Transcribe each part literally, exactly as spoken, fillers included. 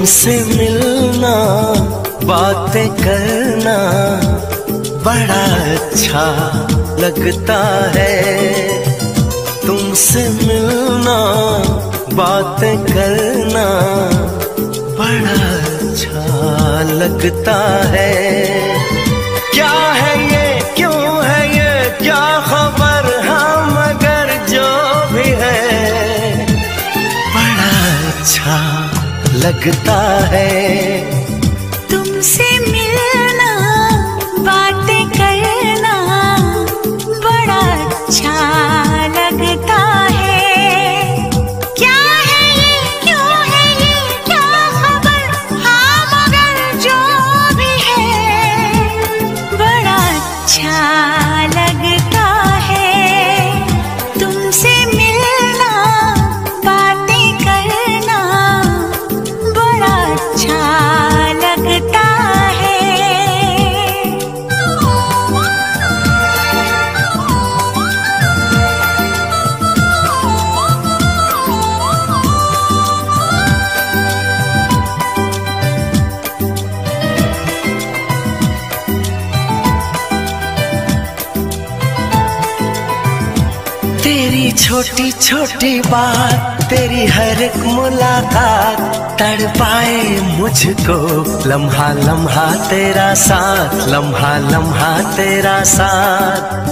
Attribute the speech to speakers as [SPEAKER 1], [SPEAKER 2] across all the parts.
[SPEAKER 1] तुमसे मिलना बातें करना बड़ा अच्छा लगता है। तुमसे मिलना बातें करना बड़ा अच्छा लगता है। क्या है ये, क्यों है ये, क्या खबर, हाँ मगर जो भी है बड़ा अच्छा लगता है।
[SPEAKER 2] तुमसे मिलना बातें करना बड़ा अच्छा लगता है। क्या है ये, क्यों है ये, क्या खबर, हाँ मगर जो भी है बड़ा अच्छा लगता है। तुमसे मिलना बातें करना बड़ा अच्छा लगता है।
[SPEAKER 1] तेरी छोटी छोटी बात, तेरी हर एक मुलाकात तड़पाए मुझको। लम्हा लम्हा तेरा साथ, लम्हा लम्हा तेरा साथ।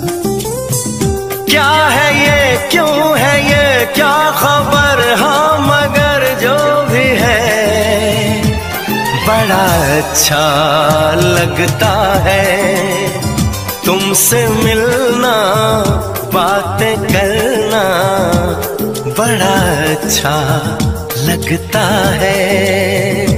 [SPEAKER 1] क्या है ये, क्यों है ये, क्या खबर, हाँ मगर जो भी है बड़ा अच्छा लगता है। तुमसे मिलना बातें करना बड़ा अच्छा लगता है।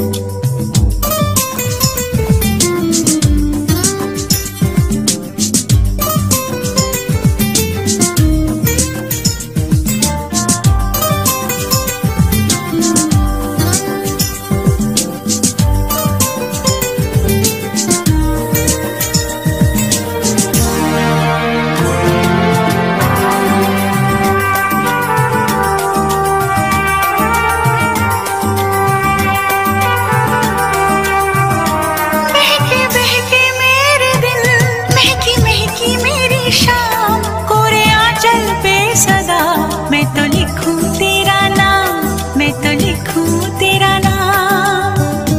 [SPEAKER 2] मैं तो लिखूं तेरा नाम, मैं तो लिखूं तेरा नाम।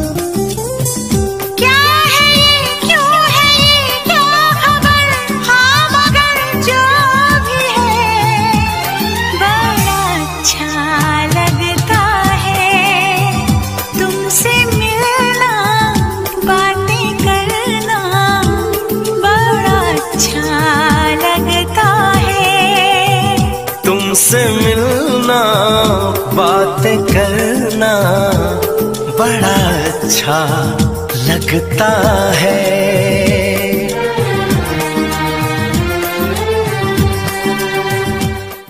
[SPEAKER 2] क्या है ये, क्यों है ये, क्या खबर, हाँ मगर जो भी है बड़ा अच्छा लगता है। तुमसे मिलना बातें करना बड़ा अच्छा लगता है।
[SPEAKER 1] तुमसे मिलना बातें करना बड़ा अच्छा लगता है।